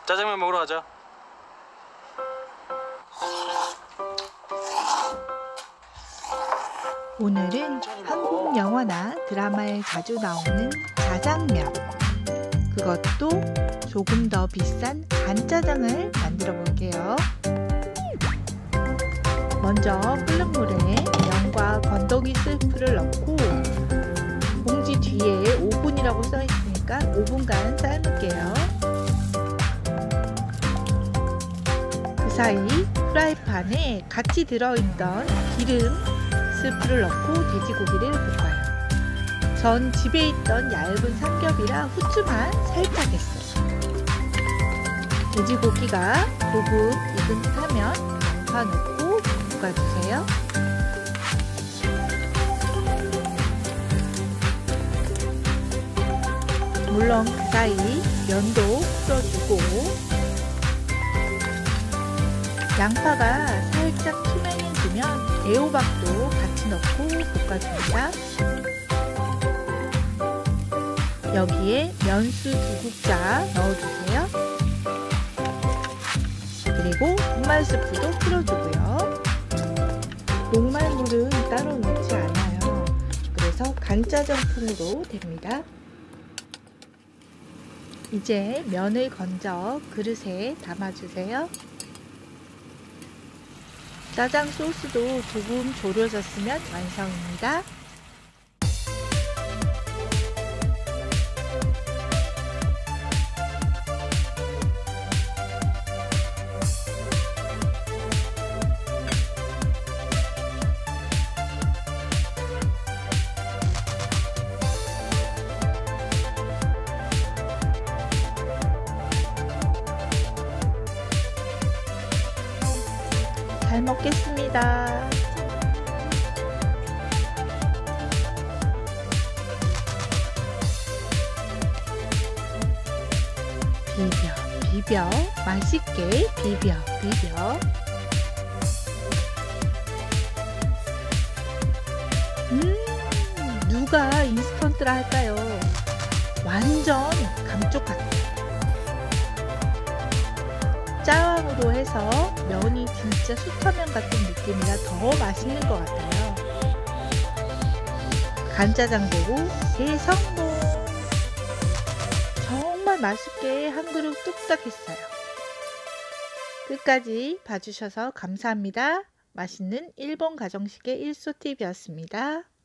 짜장면 먹으러 가자. 오늘은 한국 영화나 드라마에 자주 나오는 자장면, 그것도 조금 더 비싼 간짜장을 만들어 볼게요. 먼저 끓는 물에 면과 건더기 스프를 넣고 봉지 뒤에 5분이라고 써 있으니까 5분간 삶을게요. 그 사이 프라이팬에 같이 들어있던 기름, 스프를 넣고 돼지고기를 볶아요. 전 집에 있던 얇은 삼겹이라 후추만 살짝 했어요. 돼지고기가 조금 익은 듯 하면 양파 넣고 볶아주세요. 물론 그 사이 면도 풀어주고 양파가 살짝 투명해지면 애호박도 같이 넣고 볶아줍니다. 여기에 면수 2국자 넣어주세요. 그리고 분말 스프도 풀어주고요. 녹말물은 따로 넣지 않아요. 그래서 간짜장풍으로 됩니다. 이제 면을 건져 그릇에 담아주세요. 짜장 소스도 조금 졸여졌으면 완성입니다. 잘 먹겠습니다. 비벼 맛있게 비벼 누가 인스턴트라 할까요? 완전 감쪽 같아요. 짜왕으로 해서 면이 진짜 수타면 같은 느낌이라 더 맛있는 것 같아요. 간짜장 되고 대성공! 정말 맛있게 한 그릇 뚝딱 했어요. 끝까지 봐주셔서 감사합니다. 맛있는 일본 가정식의 일소TV였습니다.